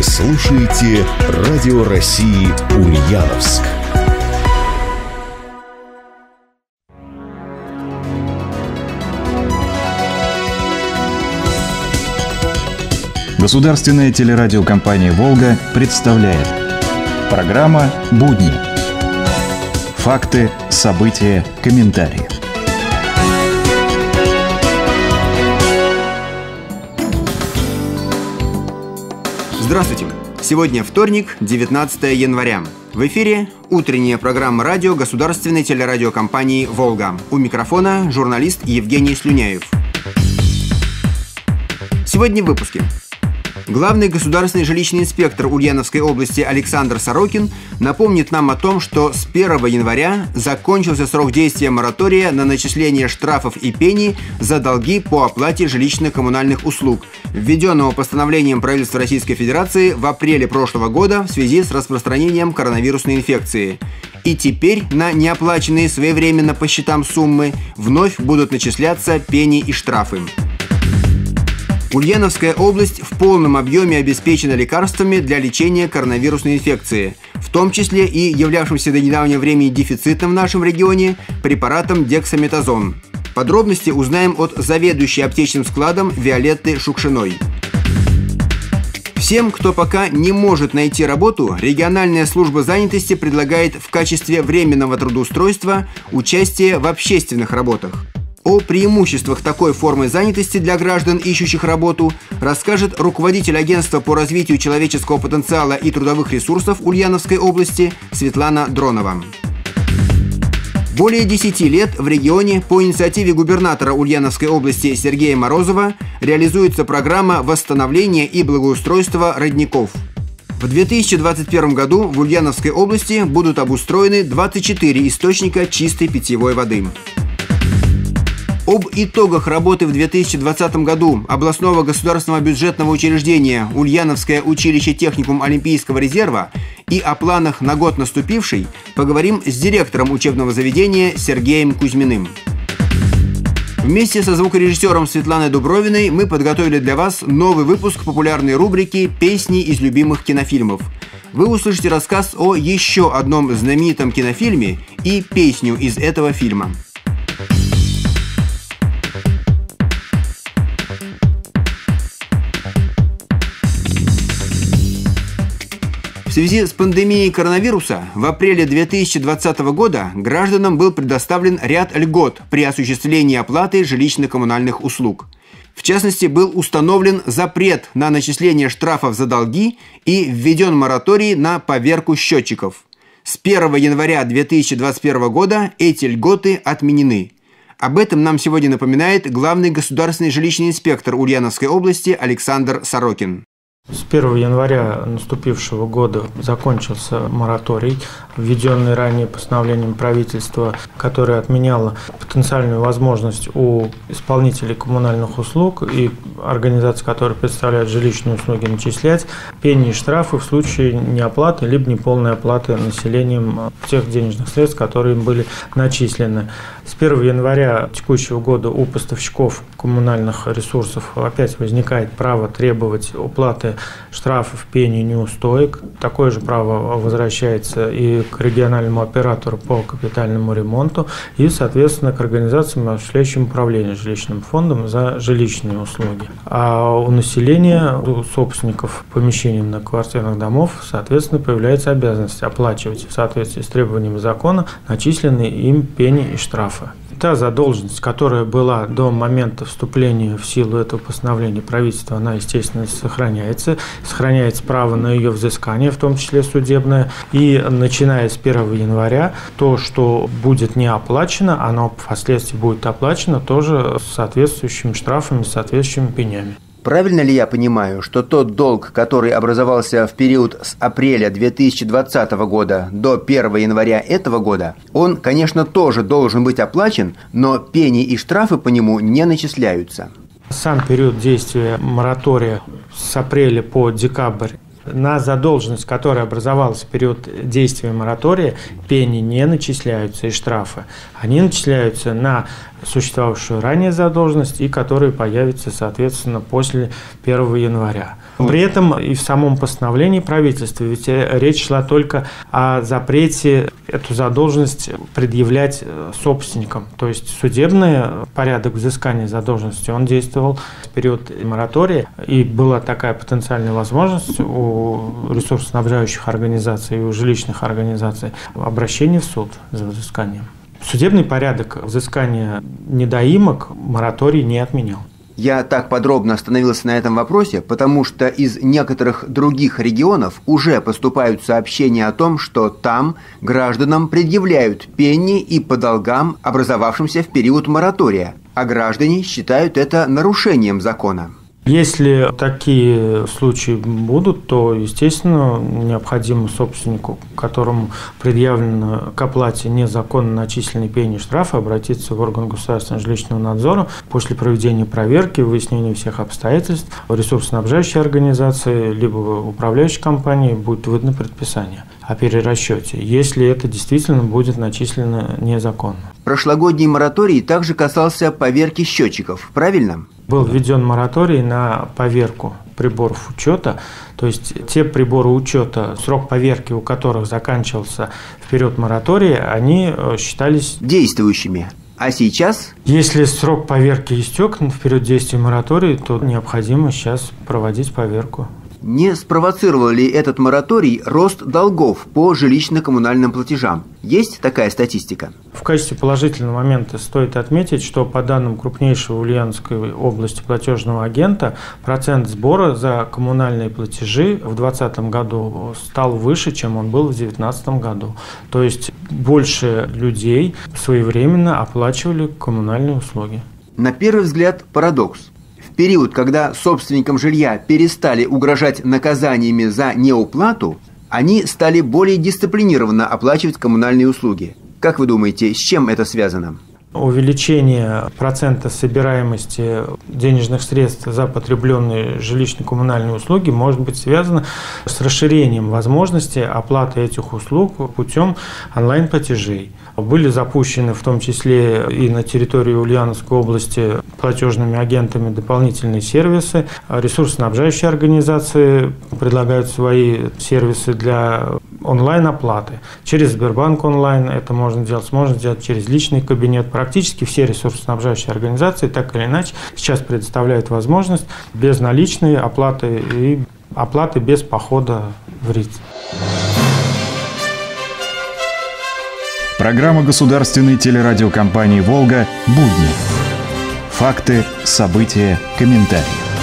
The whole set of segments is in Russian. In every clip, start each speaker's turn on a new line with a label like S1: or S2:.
S1: слушаете Радио России Ульяновск.
S2: Государственная телерадиокомпания «Волга» представляет. Программа «Будни». Факты, события, комментарии.
S3: Здравствуйте! Сегодня вторник, 19 января. В эфире утренняя программа радио государственной телерадиокомпании «Волга». У микрофона журналист Евгений Слюняев. Сегодня в выпуске. Главный государственный жилищный инспектор Ульяновской области Александр Сорокин напомнит нам о том, что с 1 января закончился срок действия моратория на начисление штрафов и пений за долги по оплате жилищно-коммунальных услуг, введенного постановлением правительства Российской Федерации в апреле прошлого года в связи с распространением коронавирусной инфекции. И теперь на неоплаченные своевременно по счетам суммы вновь будут начисляться пени и штрафы. Ульяновская область в полном объеме обеспечена лекарствами для лечения коронавирусной инфекции, в том числе и являвшимся до недавнего времени дефицитом в нашем регионе препаратом дексаметазон. Подробности узнаем от заведующей аптечным складом Виолетты Шукшиной. Всем, кто пока не может найти работу, региональная служба занятости предлагает в качестве временного трудоустройства участие в общественных работах. О преимуществах такой формы занятости для граждан, ищущих работу, расскажет руководитель агентства по развитию человеческого потенциала и трудовых ресурсов Ульяновской области Светлана Дронова. Более 10 лет в регионе по инициативе губернатора Ульяновской области Сергея Морозова реализуется программа восстановления и благоустройства родников. В 2021 году в Ульяновской области будут обустроены 24 источника чистой питьевой воды. Об итогах работы в 2020 году областного государственного бюджетного учреждения Ульяновское училище-техникум Олимпийского резерва и о планах на год наступивший поговорим с директором учебного заведения Сергеем Кузьминым. Вместе со звукорежиссером Светланой Дубровиной мы подготовили для вас новый выпуск популярной рубрики «Песни из любимых кинофильмов». Вы услышите рассказ о еще одном знаменитом кинофильме и песню из этого фильма. В связи с пандемией коронавируса в апреле 2020 года гражданам был предоставлен ряд льгот при осуществлении оплаты жилищно-коммунальных услуг. В частности, был установлен запрет на начисление штрафов за долги и введен мораторий на поверку счетчиков. С 1 января 2021 года эти льготы отменены. Об этом нам сегодня напоминает главный государственный жилищный инспектор Ульяновской области Александр Сорокин.
S4: С 1 января наступившего года закончился мораторий, введенный ранее постановлением правительства, которое отменяло потенциальную возможность у исполнителей коммунальных услуг и организаций, которые представляют жилищные услуги, начислять пени и штрафы в случае неоплаты либо неполной оплаты населением тех денежных средств, которые им были начислены. С 1 января текущего года у поставщиков коммунальных ресурсов опять возникает право требовать уплаты штрафов, пений, неустоек. Такое же право возвращается и к региональному оператору по капитальному ремонту и, соответственно, к организациям, осуществляющим управление жилищным фондом за жилищные услуги. А у населения, у собственников помещений многоквартирных домов, соответственно, появляется обязанность оплачивать в соответствии с требованиями закона начисленные им пени и штрафы. Та задолженность, которая была до момента вступления в силу этого постановления правительства, она, естественно, сохраняется. Сохраняется право на ее взыскание, в том числе судебное. И начиная с 1 января, то, что будет не оплачено, оно впоследствии будет оплачено тоже с соответствующими штрафами, с соответствующими пенями.
S3: Правильно ли я понимаю, что тот долг, который образовался в период с апреля 2020 года до 1 января этого года, он, конечно, тоже должен быть оплачен, но пени и штрафы по нему не начисляются?
S4: Сам период действия моратория с апреля по декабрь на задолженность, которая образовалась в период действия моратория, пени не начисляются и штрафы. Они начисляются на существовавшую ранее задолженность и которые появятся, соответственно, после 1 января. При этом и в самом постановлении правительства, ведь речь шла только о запрете эту задолженность предъявлять собственникам. То есть судебный порядок взыскания задолженности, он действовал в период моратория, и была такая потенциальная возможность у ресурсоснабжающих организаций и у жилищных организаций обращения в суд за взысканием. Судебный порядок взыскания недоимок мораторий не отменял.
S3: Я так подробно остановился на этом вопросе, потому что из некоторых других регионов уже поступают сообщения о том, что там гражданам предъявляют пени и по долгам, образовавшимся в период моратория, а граждане считают это нарушением закона.
S4: Если такие случаи будут, то, естественно, необходимо собственнику, которому предъявлено к оплате незаконно начисленной пени штрафа, обратиться в орган государственного жилищного надзора после проведения проверки, выяснения всех обстоятельств. Ресурсоснабжающей организации либо управляющей компании будет выдано предписание о перерасчете, если это действительно будет начислено незаконно.
S3: Прошлогодний мораторий также касался поверки счетчиков, правильно?
S4: Был введен мораторий на поверку приборов учета, то есть те приборы учета, срок поверки у которых заканчивался в период моратория, они считались
S3: действующими. А сейчас?
S4: Если срок поверки истек в период действия моратория, то необходимо сейчас проводить поверку.
S3: Не спровоцировал ли этот мораторий рост долгов по жилищно-коммунальным платежам? Есть такая статистика?
S4: В качестве положительного момента стоит отметить, что по данным крупнейшего в Ульяновской области платежного агента, процент сбора за коммунальные платежи в 2020 году стал выше, чем он был в 2019 году. То есть больше людей своевременно оплачивали коммунальные услуги.
S3: На первый взгляд парадокс. В период, когда собственникам жилья перестали угрожать наказаниями за неуплату, они стали более дисциплинированно оплачивать коммунальные услуги. Как вы думаете, с чем это связано?
S4: Увеличение процента собираемости денежных средств за потребленные жилищно-коммунальные услуги может быть связано с расширением возможности оплаты этих услуг путем онлайн-платежей. Были запущены в том числе и на территории Ульяновской области платежными агентами дополнительные сервисы. Ресурсоснабжающие организации предлагают свои сервисы для онлайн-оплаты. Через Сбербанк онлайн это можно делать через личный кабинет. Практически все ресурсоснабжающие организации так или иначе сейчас предоставляют возможность безналичной оплаты и оплаты без похода в РИЦ.
S2: Программа государственной телерадиокомпании «Волга» «Будни». Факты, события, комментарии.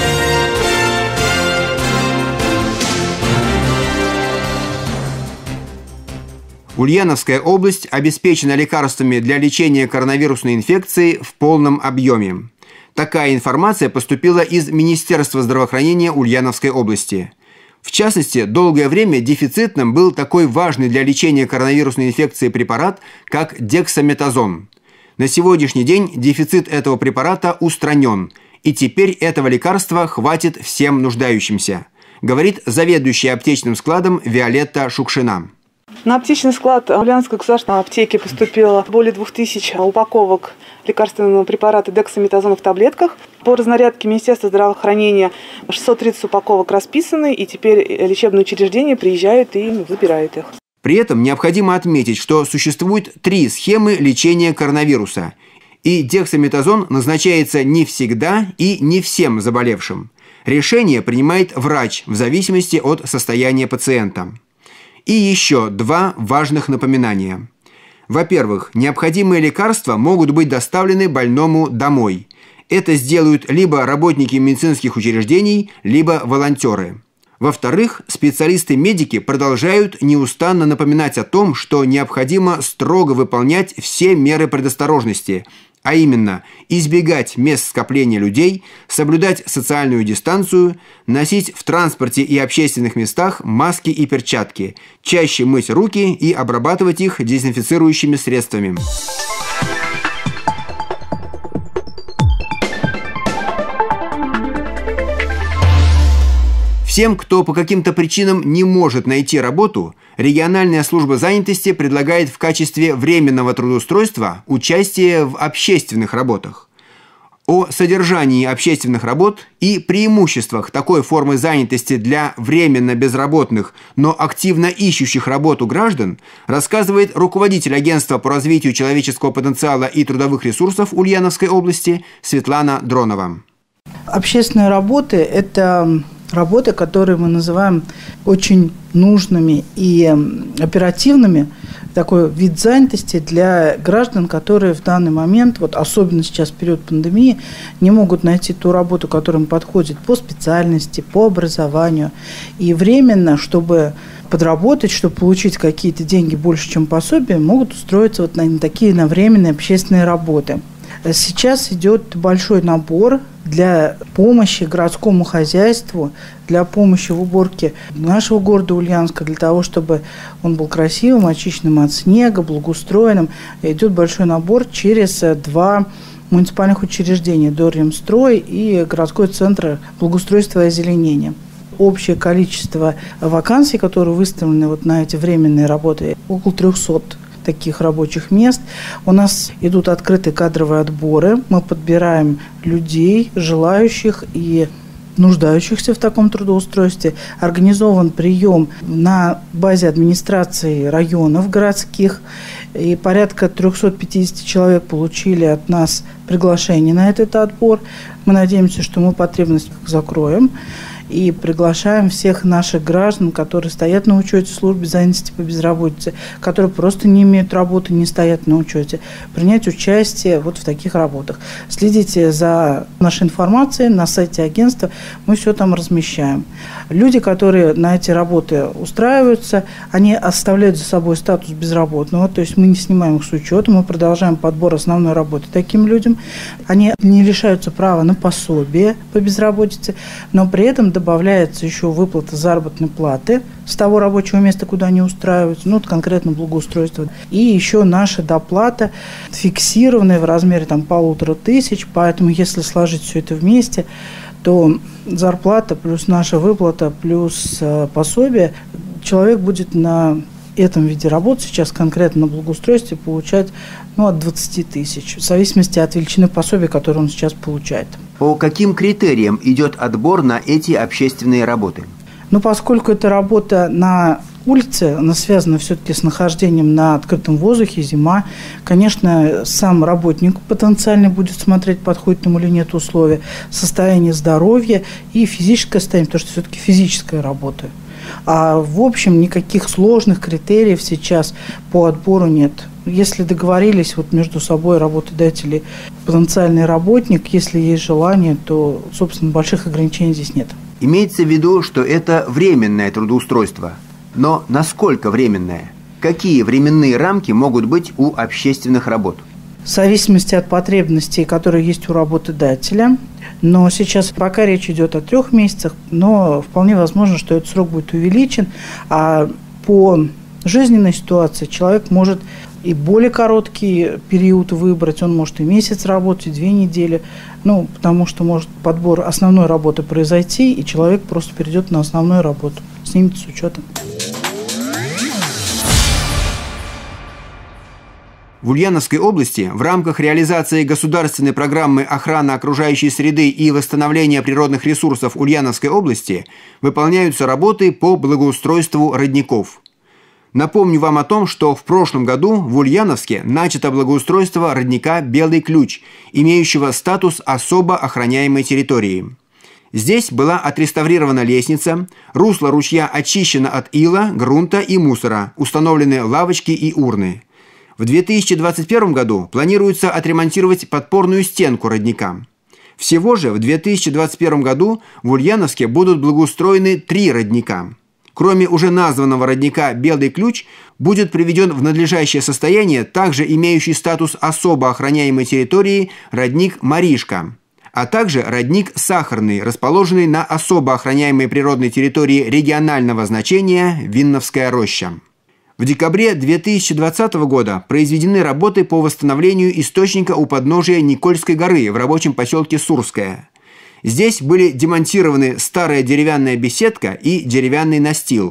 S3: Ульяновская область обеспечена лекарствами для лечения коронавирусной инфекции в полном объеме. Такая информация поступила из Министерства здравоохранения Ульяновской области. В частности, долгое время дефицитным был такой важный для лечения коронавирусной инфекции препарат, как дексаметазон. На сегодняшний день дефицит этого препарата устранен, и теперь этого лекарства хватит всем нуждающимся, говорит заведующая аптечным складом Виолетта Шукшина.
S5: На аптечный склад Ульяновской государственной аптеки поступило более 2000 упаковок лекарственного препарата дексаметазон в таблетках. По разнарядке Министерства здравоохранения 630 упаковок расписаны, и теперь лечебные учреждения приезжают и забирают их.
S3: При этом необходимо отметить, что существует 3 схемы лечения коронавируса, и дексаметазон назначается не всегда и не всем заболевшим. Решение принимает врач в зависимости от состояния пациента. И еще 2 важных напоминания. Во-первых, необходимые лекарства могут быть доставлены больному домой. Это сделают либо работники медицинских учреждений, либо волонтеры. Во-вторых, специалисты-медики продолжают неустанно напоминать о том, что необходимо строго выполнять все меры предосторожности, а именно избегать мест скопления людей, соблюдать социальную дистанцию, носить в транспорте и общественных местах маски и перчатки, чаще мыть руки и обрабатывать их дезинфицирующими средствами. Всем, кто по каким-то причинам не может найти работу, региональная служба занятости предлагает в качестве временного трудоустройства участие в общественных работах. о содержании общественных работ и преимуществах такой формы занятости для временно безработных, но активно ищущих работу граждан рассказывает руководитель агентства по развитию человеческого потенциала и трудовых ресурсов Ульяновской области Светлана Дронова.
S6: Общественные работы – это работы, которые мы называем очень нужными и оперативными. Такой вид занятости для граждан, которые в данный момент, вот особенно сейчас в период пандемии, не могут найти ту работу, которая им подходит по специальности, по образованию. И временно, чтобы подработать, чтобы получить какие-то деньги больше, чем пособие, могут устроиться вот на такие временные общественные работы. Сейчас идет большой набор для помощи городскому хозяйству, для помощи в уборке нашего города Ульяновска, для того, чтобы он был красивым, очищенным от снега, благоустроенным. Идет большой набор через два муниципальных учреждения: Дорремстрой и городской центр благоустройства и озеленения. Общее количество вакансий, которые выставлены вот на эти временные работы, около 300 таких рабочих мест. У нас идут открытые кадровые отборы. Мы подбираем людей, желающих и нуждающихся в таком трудоустройстве. Организован прием на базе администрации районов городских. И порядка 350 человек получили от нас приглашение на этот отбор. Мы надеемся, что мы потребность закроем. И приглашаем всех наших граждан, которые стоят на учете в службе занятости по безработице, которые просто не имеют работы, не стоят на учете, принять участие вот в таких работах. Следите за нашей информацией на сайте агентства, мы все там размещаем. Люди, которые на эти работы устраиваются, они оставляют за собой статус безработного, то есть мы не снимаем их с учета, мы продолжаем подбор основной работы таким людям. Они не лишаются права на пособие по безработице, но при этом добавляется еще выплата заработной платы с того рабочего места, куда они устраиваются, ну, конкретно благоустройство. И еще наша доплата фиксированная в размере 1500, поэтому если сложить все это вместе, то зарплата плюс наша выплата плюс пособие, человек будет на этом виде работ сейчас конкретно на благоустройстве получать от 20 тысяч, в зависимости от величины пособия, которое он сейчас получает.
S3: По каким критериям идет отбор на эти общественные работы?
S6: Поскольку это работа на улице, она связана все-таки с нахождением на открытом воздухе, зима, конечно, сам работник потенциально будет смотреть, подходит ему или нет условия, состояние здоровья и физическое состояние, потому что все-таки физическая работа. А в общем никаких сложных критериев сейчас по отбору нет. Если договорились между собой работодатель и потенциальный работник, если есть желание, то, собственно, больших ограничений здесь нет.
S3: Имеется в виду, что это временное трудоустройство. Но насколько временное? Какие временные рамки могут быть у общественных работ?
S6: В зависимости от потребностей, которые есть у работодателя. Но сейчас пока речь идет о 3 месяцах, но вполне возможно, что этот срок будет увеличен. А по жизненной ситуации человек может и более короткий период выбрать, он может и месяц работать, и 2 недели, потому что может подбор основной работы произойти, и человек просто перейдет на основную работу, снимет с учета.
S3: В Ульяновской области в рамках реализации государственной программы охраны окружающей среды и восстановления природных ресурсов Ульяновской области выполняются работы по благоустройству родников. Напомню вам о том, что в прошлом году в Ульяновске начато благоустройство родника «Белый ключ», имеющего статус особо охраняемой территории. Здесь была отреставрирована лестница, русло ручья очищено от ила, грунта и мусора, установлены лавочки и урны. В 2021 году планируется отремонтировать подпорную стенку родника. Всего же в 2021 году в Ульяновске будут благоустроены 3 родника. Кроме уже названного родника «Белый ключ», будет приведен в надлежащее состояние также имеющий статус особо охраняемой территории родник «Маришка», а также родник «Сахарный», расположенный на особо охраняемой природной территории регионального значения Винновская роща. В декабре 2020 года произведены работы по восстановлению источника у подножия Никольской горы в рабочем поселке Сурское. Здесь были демонтированы старая деревянная беседка и деревянный настил,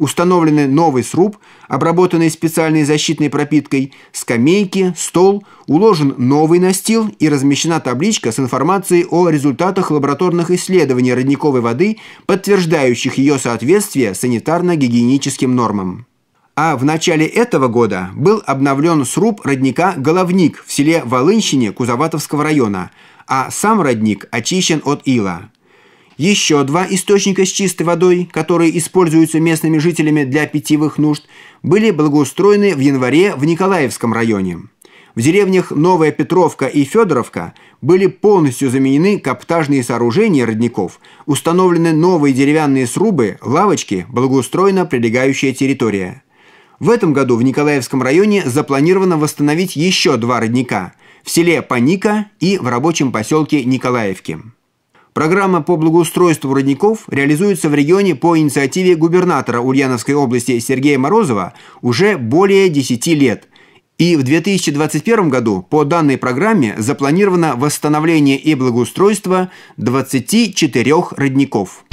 S3: Установлены новый сруб, обработанный специальной защитной пропиткой, скамейки, стол, уложен новый настил и размещена табличка с информацией о результатах лабораторных исследований родниковой воды, подтверждающих ее соответствие санитарно-гигиеническим нормам. А в начале этого года был обновлен сруб родника «Головник» в селе Волынщине Кузоватовского района, а сам родник очищен от ила. Еще два источника с чистой водой, которые используются местными жителями для питьевых нужд, были благоустроены в январе в Николаевском районе. В деревнях Новая Петровка и Федоровка были полностью заменены каптажные сооружения родников, установлены новые деревянные срубы, лавочки, благоустроена прилегающая территория. В этом году в Николаевском районе запланировано восстановить еще два родника – в селе Паника и в рабочем поселке Николаевки. Программа по благоустройству родников реализуется в регионе по инициативе губернатора Ульяновской области Сергея Морозова уже более 10 лет. И в 2021 году по данной программе запланировано восстановление и благоустройство 24 родников.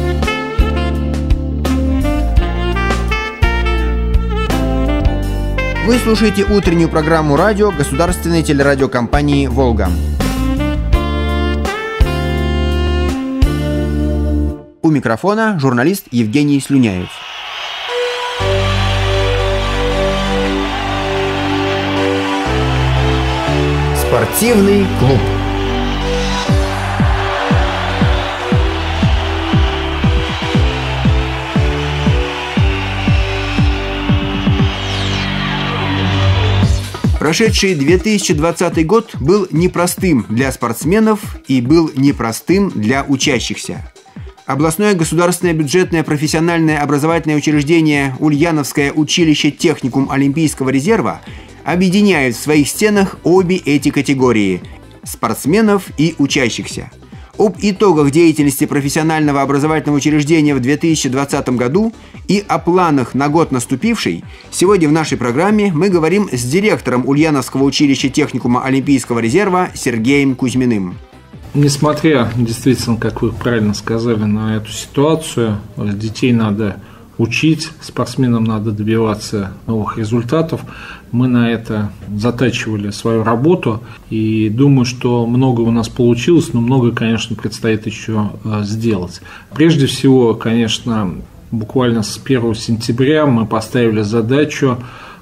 S3: Вы слушаете утреннюю программу радио государственной телерадиокомпании «Волга». У микрофона журналист Евгений Слюняев. Спортивный клуб. Прошедший 2020 год был непростым для спортсменов и был непростым для учащихся. Областное государственное бюджетное профессиональное образовательное учреждение Ульяновское училище техникум Олимпийского резерва объединяет в своих стенах обе эти категории – спортсменов и учащихся. Об итогах деятельности профессионального образовательного учреждения в 2020 году и о планах на год наступивший сегодня в нашей программе мы говорим с директором Ульяновского училища техникума Олимпийского резерва Сергеем Кузьминым.
S7: Несмотря, действительно, как вы правильно сказали, на эту ситуацию, детей надо учить, спортсменам надо добиваться новых результатов. Мы на это затачивали свою работу и думаю, что много у нас получилось, но много, конечно, предстоит еще сделать. Прежде всего, конечно, буквально с 1 сентября мы поставили задачу,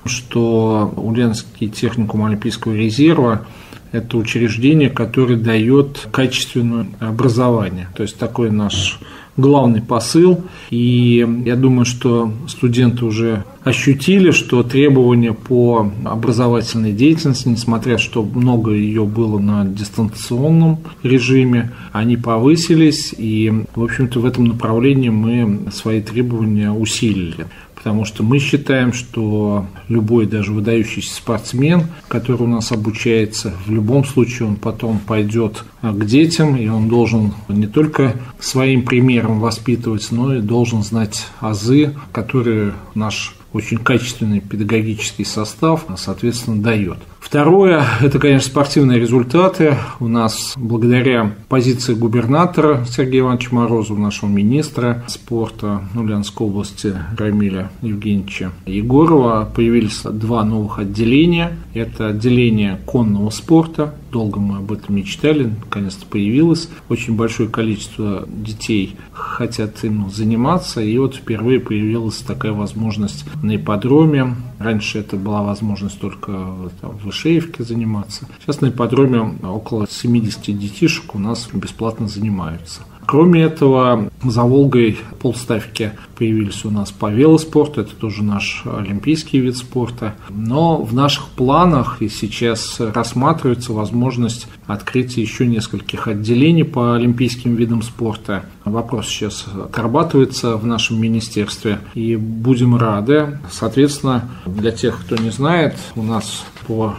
S7: что Ульяновский техникум Олимпийского резерва – это учреждение, которое дает качественное образование. То есть такой наш главный посыл. И я думаю, что студенты уже ощутили, что требования по образовательной деятельности, несмотря что много ее было на дистанционном режиме, они повысились. И, в общем-то, в этом направлении мы свои требования усилили. Потому что мы считаем, что любой даже выдающийся спортсмен, который у нас обучается, в любом случае он потом пойдет к детям, и он должен не только своим примером воспитывать, но и должен знать азы, которые наш очень качественный педагогический состав, соответственно, дает. Второе – это, конечно, спортивные результаты. У нас благодаря позиции губернатора Сергея Ивановича Морозова, нашего министра спорта Ульяновской области Рамиля Евгеньевича Егорова, появились два новых отделения. Это отделение конного спорта. Долго мы об этом мечтали, наконец-то появилось. Очень большое количество детей хотят им заниматься. И вот впервые появилась такая возможность на ипподроме. Раньше это была возможность только в Ишеевке заниматься. Сейчас на ипподроме около 70 детишек у нас бесплатно занимаются. Кроме этого, за Волгой полставки появились у нас по велоспорту, это тоже наш олимпийский вид спорта. Но в наших планах и сейчас рассматривается возможность открытия еще нескольких отделений по олимпийским видам спорта. Вопрос сейчас отрабатывается в нашем министерстве и будем рады. Соответственно, для тех, кто не знает, у нас по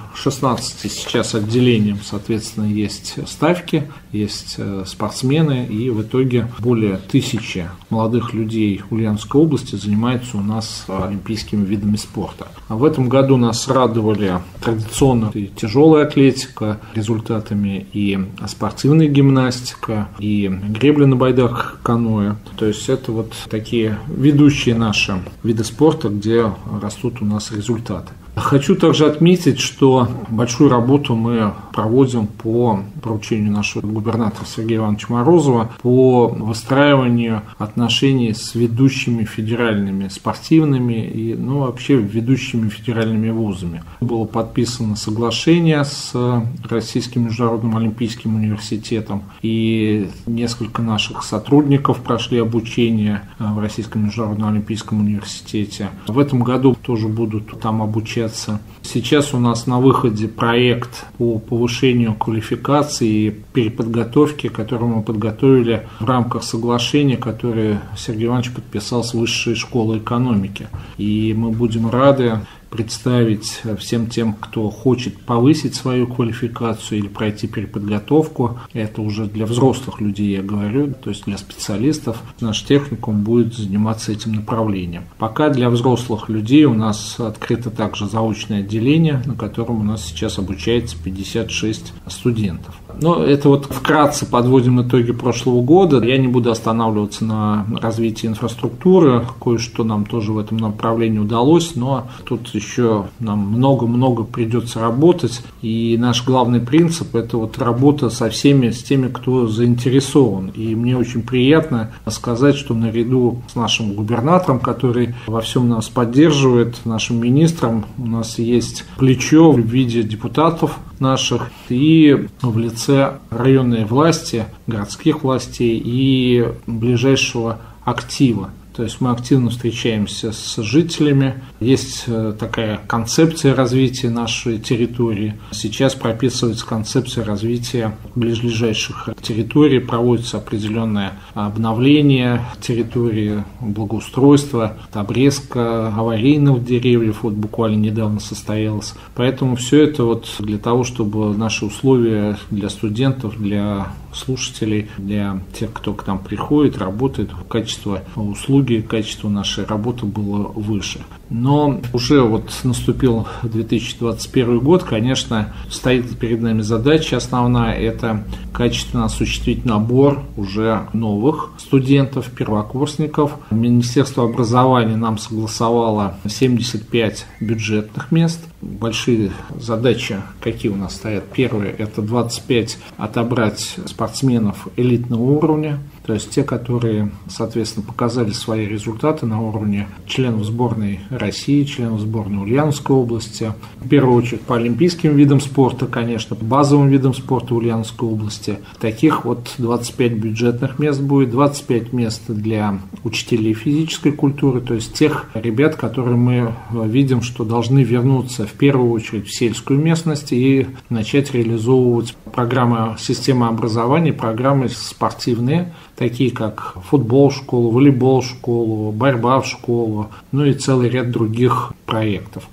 S7: 16 сейчас отделениям, соответственно, есть ставки, есть спортсмены, и в итоге более 1000 молодых людей Ульяновской области занимаются у нас олимпийскими видами спорта. А в этом году нас радовали традиционно и тяжелая атлетика результатами нами и спортивная гимнастика, и гребля на байдарках, каноэ. То есть это вот такие ведущие наши виды спорта, где растут у нас результаты. Хочу также отметить, что большую работу мы проводим по поручению нашего губернатора Сергея Ивановича Морозова по выстраиванию отношений с ведущими федеральными спортивными и вообще ведущими федеральными вузами. Было подписано соглашение с Российским международным олимпийским университетом, и несколько наших сотрудников прошли обучение в Российском международном олимпийском университете. В этом году тоже будут там обучаться. Сейчас у нас на выходе проект по повышению квалификации и переподготовки, который мы подготовили в рамках соглашения, которое Сергей Иванович подписал с Высшей школой экономики. И мы будем рады представить всем тем, кто хочет повысить свою квалификацию или пройти переподготовку. Это уже для взрослых людей, я говорю, то есть для специалистов. Наш техникум будет заниматься этим направлением. Пока для взрослых людей у нас открыто также заочное отделение, на котором у нас сейчас обучается 56 студентов. Но это вот вкратце подводим итоги прошлого года. Я не буду останавливаться на развитии инфраструктуры. Кое-что нам тоже в этом направлении удалось, но тут еще нам много-много придется работать. И наш главный принцип – это вот работа со всеми, с теми, кто заинтересован. И мне очень приятно сказать, что наряду с нашим губернатором, который во всем нас поддерживает, нашим министром, у нас есть плечо в виде депутатов наших и в лице районной власти, городских властей и ближайшего актива. То есть мы активно встречаемся с жителями. Есть такая концепция развития нашей территории. Сейчас прописывается концепция развития ближайших территорий. Проводится определенное обновление территории, благоустройство, обрезка аварийных деревьев. Вот буквально недавно состоялось. Поэтому все это вот для того, чтобы наши условия для студентов, для слушателей, для тех, кто к нам приходит, работает, качество услуги, качество нашей работы было выше. Но уже вот наступил 2021 год, конечно, стоит перед нами задача основная – это качественно осуществить набор уже новых студентов, первокурсников. Министерство образования нам согласовало 75 бюджетных мест. Большие задачи, какие у нас стоят. Первое – это 25 отобрать спортсменов элитного уровня, то есть те, которые, соответственно, показали свои результаты на уровне членов сборной России, членов сборной Ульяновской области. В первую очередь по олимпийским видам спорта, конечно, по базовым видам спорта Ульяновской области. Таких вот 25 бюджетных мест будет, 25 мест для учителей физической культуры, то есть тех ребят, которые мы видим, что должны вернуться в первую очередь в сельскую местность и начать реализовывать программы системы образования, программы спортивные, такие как футбол в школу, волейбол в школу, борьба в школу, ну и целый ряд других проектов.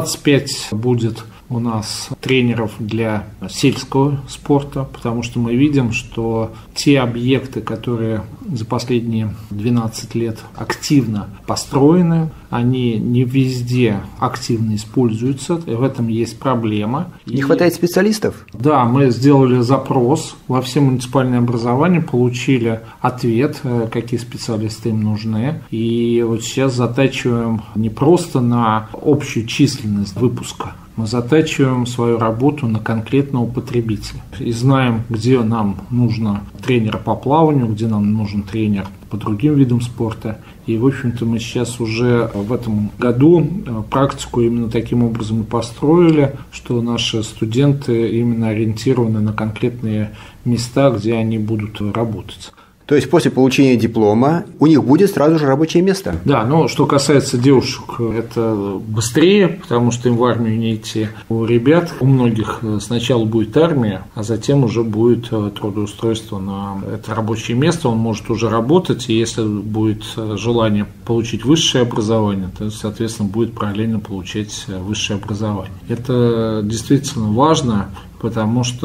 S7: 25 будет у нас тренеров для сельского спорта, потому что мы видим, что те объекты, которые за последние 12 лет активно построены, они не везде активно используются, и в этом есть проблема.
S3: Не хватает специалистов?
S7: Да, мы сделали запрос во все муниципальные образования, получили ответ, какие специалисты им нужны. И вот сейчас затачиваем не просто на общую численность выпуска, мы затачиваем свою работу на конкретного потребителя. И знаем, где нам нужно тренера по плаванию, где нам нужен тренер по другим видам спорта. И, в общем-то, мы сейчас уже в этом году практику именно таким образом и построили, что наши студенты именно ориентированы на конкретные места, где они будут работать.
S3: То есть после получения диплома у них будет сразу же рабочее место?
S7: Да, но что касается девушек, это быстрее, потому что им в армию не идти. У ребят, у многих сначала будет армия, а затем уже будет трудоустройство на это рабочее место. Он может уже работать, и если будет желание получить высшее образование, то, соответственно, будет параллельно получать высшее образование. Это действительно важно, потому что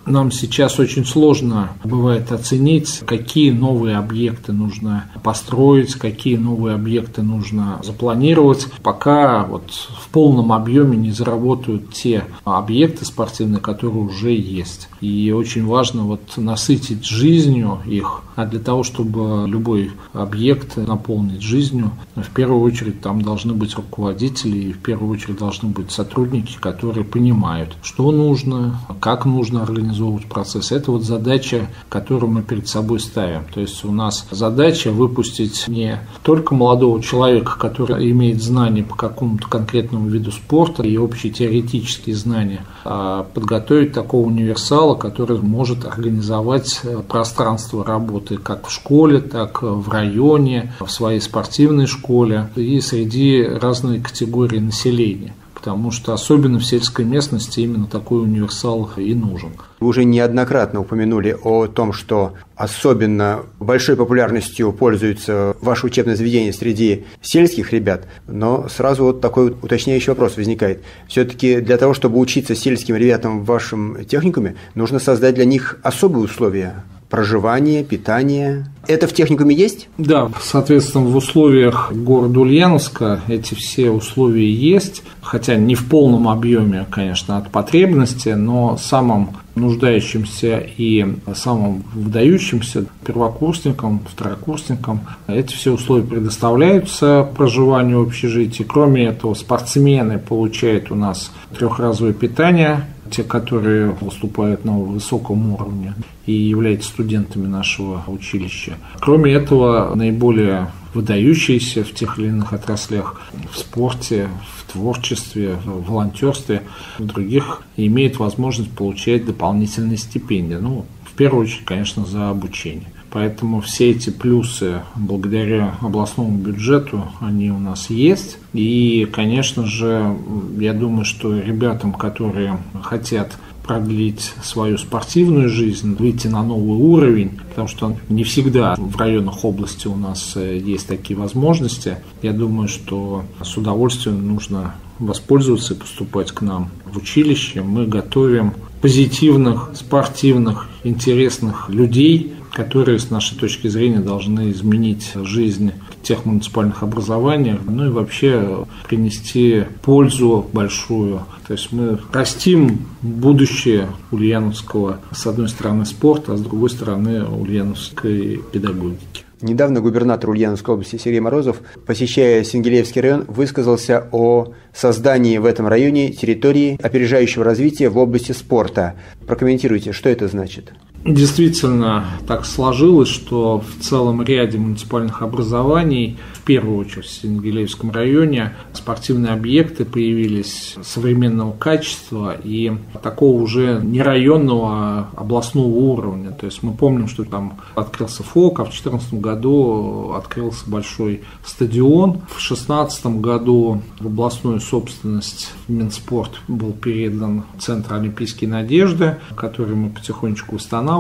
S7: нам сейчас очень сложно бывает оценить, какие новые объекты нужно построить, какие новые объекты нужно запланировать, пока вот в полном объеме не заработают те объекты спортивные, которые уже есть. И очень важно вот насытить жизнью их, а для того, чтобы любой объект наполнить жизнью, в первую очередь там должны быть руководители, и в первую очередь должны быть сотрудники, которые понимают, что нужно, как нужно организовывать процесс. Это вот задача, которую мы перед собой ставим. То есть у нас задача выпустить не только молодого человека, который имеет знания по какому-то конкретному виду спорта и общие теоретические знания, а подготовить такого универсала, который может организовать пространство работы как в школе, так в районе, в своей спортивной школе и среди разной категории населения. Потому что особенно в сельской местности именно такой универсал и нужен.
S3: Вы уже неоднократно упомянули о том, что особенно большой популярностью пользуется ваше учебное заведение среди сельских ребят, но сразу вот такой уточняющий вопрос возникает. Все-таки для того, чтобы учиться сельским ребятам в вашем техникуме, нужно создать для них особые условия. Проживание, питание. Это в техникуме есть?
S7: Да, соответственно, в условиях города Ульяновска эти все условия есть, хотя не в полном объеме, конечно, от потребности, но самым нуждающимся и самым выдающимся первокурсникам, второкурсникам эти все условия предоставляются проживанию в общежитии. Кроме этого, спортсмены получают у нас трехразовое питание, те, которые выступают на высоком уровне и являются студентами нашего училища. Кроме этого, наиболее выдающиеся в тех или иных отраслях, в спорте, в творчестве, в волонтерстве, в других, имеют возможность получать дополнительные стипендии. Ну, в первую очередь, конечно, за обучение. Поэтому все эти плюсы благодаря областному бюджету, они у нас есть. И, конечно же, я думаю, что ребятам, которые хотят продлить свою спортивную жизнь, выйти на новый уровень, потому что не всегда в районах области у нас есть такие возможности. Я думаю, что с удовольствием нужно воспользоваться и поступать к нам в училище. Мы готовим позитивных, спортивных, интересных людей, которые, с нашей точки зрения, должны изменить жизнь тех муниципальных образований, ну и вообще принести пользу большую. То есть мы растим будущее ульяновского, с одной стороны, спорта, а с другой стороны, ульяновской педагогики.
S3: Недавно губернатор Ульяновской области Сергей Морозов, посещая Сенгилеевский район, высказался о создании в этом районе территории опережающего развития в области спорта. Прокомментируйте, что это значит?
S7: Действительно, так сложилось, что в целом ряде муниципальных образований, в первую очередь в Сенгилеевском районе, спортивные объекты появились современного качества и такого уже не районного, а областного уровня. То есть мы помним, что там открылся ФОК, а в 2014 году открылся большой стадион. В 2016 году в областную собственность в Минспорт был передан Центр Олимпийской надежды, который мы потихонечку устанавливали.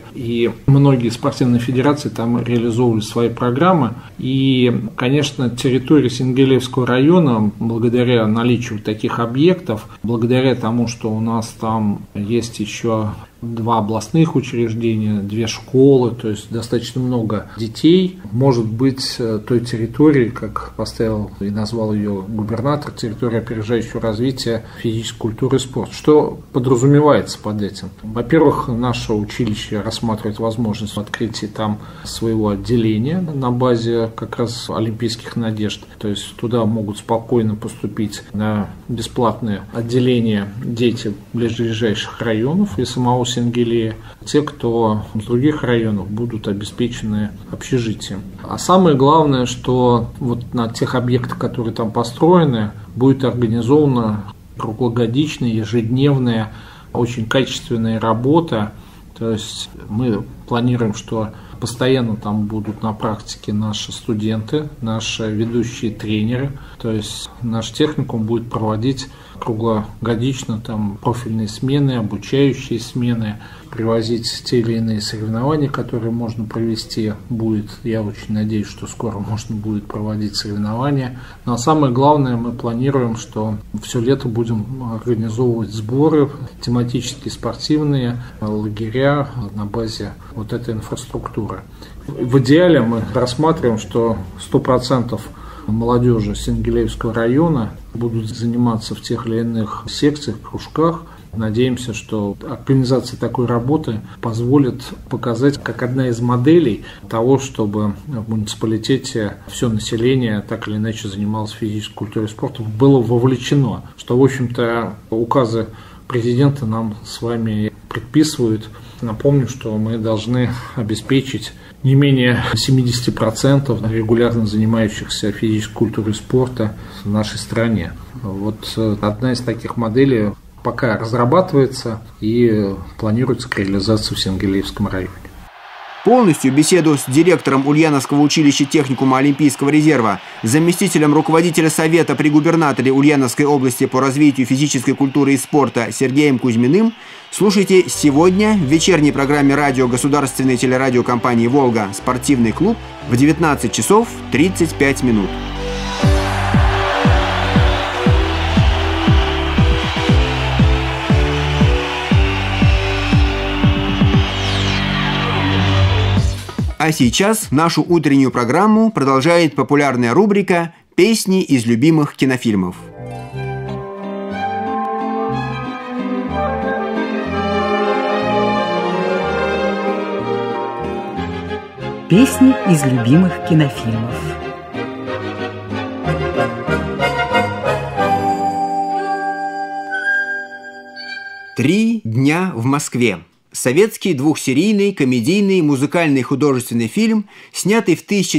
S7: И многие спортивные федерации там реализовывали свои программы. И, конечно, территория Сенгилеевского района, благодаря наличию таких объектов, благодаря тому, что у нас там есть еще 2 областных учреждения, 2 школы, то есть достаточно много детей, может быть той территории, как поставил и назвал ее губернатор, территория опережающего развития физической культуры и спорта. Что подразумевается под этим? Во-первых, наше училище рассматривает возможность открытия там своего отделения на базе как раз олимпийских надежд, то есть туда могут спокойно поступить на бесплатное отделение дети ближайших районов и самого Сенгилея. Те, кто из других районов, будут обеспечены общежитием. А самое главное, что вот на тех объектах, которые там построены, будет организована круглогодичная, ежедневная, очень качественная работа. То есть мы планируем, что постоянно там будут на практике наши студенты, наши ведущие тренеры. То есть наш техникум будет проводить круглогодично там профильные смены, обучающие смены. привозить те или иные соревнования, которые можно провести. Я очень надеюсь, что скоро можно будет проводить соревнования. Но самое главное, мы планируем, что все лето будем организовывать сборы тематические, спортивные, лагеря на базе вот этой инфраструктуры. В идеале мы рассматриваем, что 100% молодежи Сенгилеевского района будут заниматься в тех или иных секциях, кружках. Надеемся, что организация такой работы позволит показать как одна из моделей того, чтобы в муниципалитете все население так или иначе занималось физической культурой и спортом, было вовлечено, что, в общем-то, указы президента нам с вами предписывают. Напомню, что мы должны обеспечить не менее 70% регулярно занимающихся физической культурой и спорта в нашей стране. Вот одна из таких моделей пока разрабатывается и планируется к реализации в Сенгилеевском районе.
S3: Полностью беседу с директором Ульяновского училища техникума Олимпийского резерва, заместителем руководителя Совета при губернаторе Ульяновской области по развитию физической культуры и спорта Сергеем Кузьминым слушайте сегодня в вечерней программе радио государственной телерадиокомпании «Волга» «Спортивный клуб» в 19 часов 35 минут. А сейчас нашу утреннюю программу продолжает популярная рубрика «Песни из любимых кинофильмов».
S8: Песни из любимых кинофильмов.
S3: «Три дня в Москве». Советский двухсерийный комедийный музыкальный художественный фильм, снятый в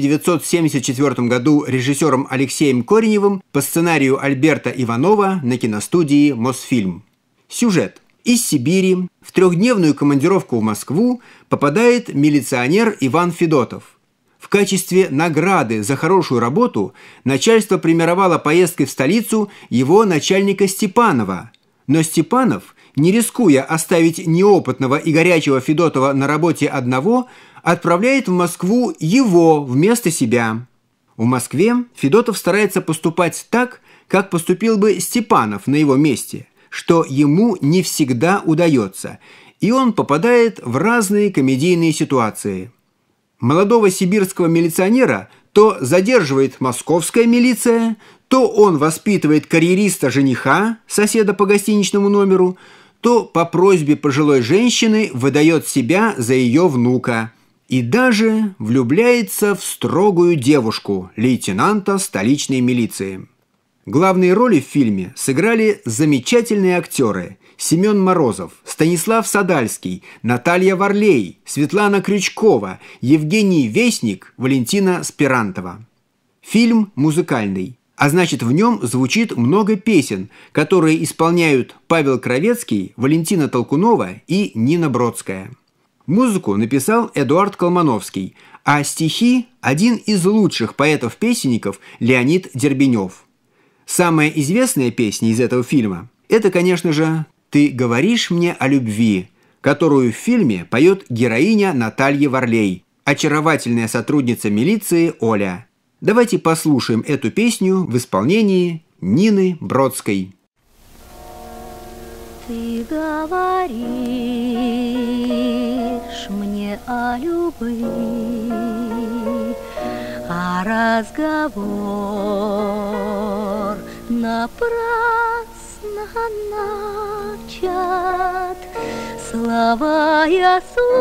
S3: 1974 году режиссером Алексеем Кореневым по сценарию Альберта Иванова на киностудии «Мосфильм». Сюжет. Из Сибири в трехдневную командировку в Москву попадает милиционер Иван Федотов. В качестве награды за хорошую работу начальство премировало поездкой в столицу его начальника Степанова. Но Степанов, не рискуя оставить неопытного и горячего Федотова на работе одного, отправляет в Москву его вместо себя. В Москве Федотов старается поступать так, как поступил бы Степанов на его месте, что ему не всегда удается, и он попадает в разные комедийные ситуации. Молодого сибирского милиционера то задерживает московская милиция, то он воспитывает карьериста-жениха, соседа по гостиничному номеру, то по просьбе пожилой женщины выдает себя за ее внука и даже влюбляется в строгую девушку, лейтенанта столичной милиции. Главные роли в фильме сыграли замечательные актеры Семен Морозов, Станислав Садальский, Наталья Варлей, Светлана Крючкова, Евгений Весник, Валентина Спирантова. Фильм музыкальный. А значит, в нем звучит много песен, которые исполняют Павел Кравецкий, Валентина Толкунова и Нина Бродская. Музыку написал Эдуард Колмановский, а стихи – один из лучших поэтов-песенников Леонид Дербенев. Самая известная песня из этого фильма – это, конечно же, «Ты говоришь мне о любви», которую в фильме поет героиня Наталья Варлей, очаровательная сотрудница милиции Оля. Давайте послушаем эту песню в исполнении Нины Бродской.
S9: Ты говоришь мне о любви, а разговор напрасно начат. Слова я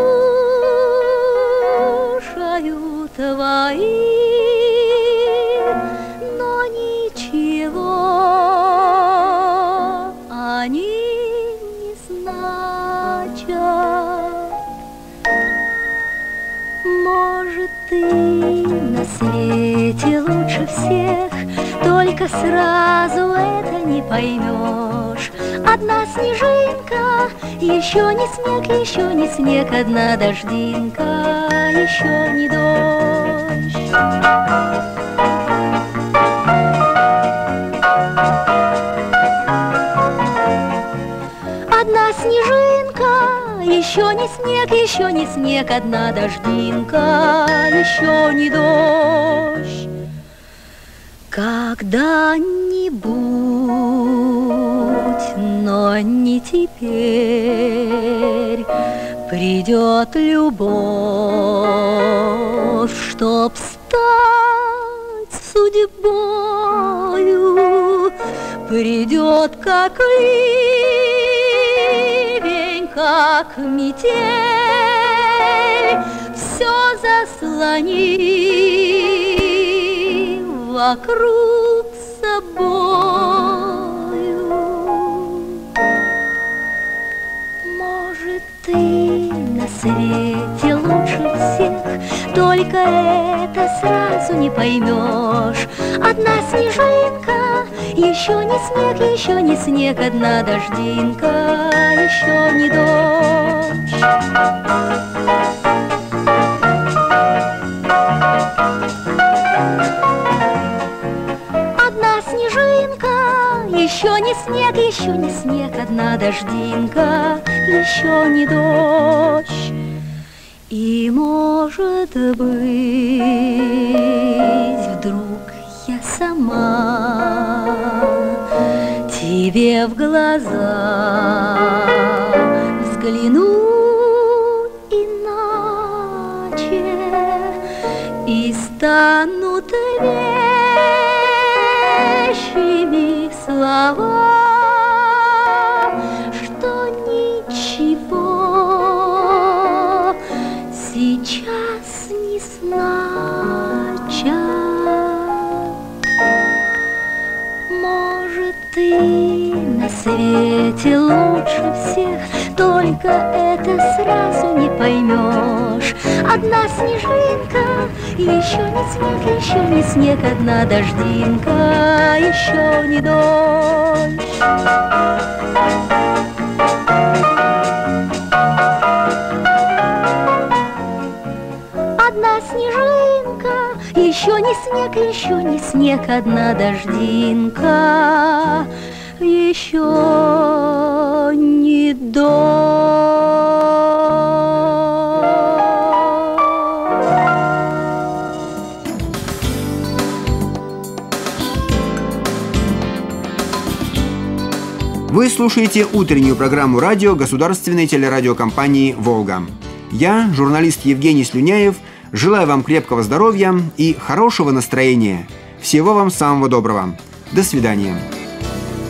S9: слушаю твои, но ничего они не значат. Может, ты на свете лучше всех, только сразу это не поймешь. Одна снежинка, еще не снег, одна дождинка, еще не дождь. Одна снежинка, Еще не снег, одна дождинка, еще не дождь. Когда-нибудь, но не теперь, придет любовь, чтоб стать судьбою, придет как ливень, как метель, все заслонит вокруг собою. Может, ты на свете лучше всех, только это сразу не поймешь. Одна снежинка, еще не снег, одна дождинка, еще не дождь. Еще не снег, одна дождинка, еще не дождь. И, может быть, вдруг я сама тебе в глаза взгляну иначе и станут вещими слова, что ничего сейчас не значат. Может, ты на свете лучше всех, только это сразу не поймешь. Одна снежинка, еще не снег, одна дождинка, еще не дождь. Одна снежинка, еще не снег, одна дождинка, еще не дождь.
S3: Вы слушаете утреннюю программу радио государственной телерадиокомпании «Волга». Я, журналист Евгений Слюняев, желаю вам крепкого здоровья и хорошего настроения. Всего вам самого доброго. До свидания.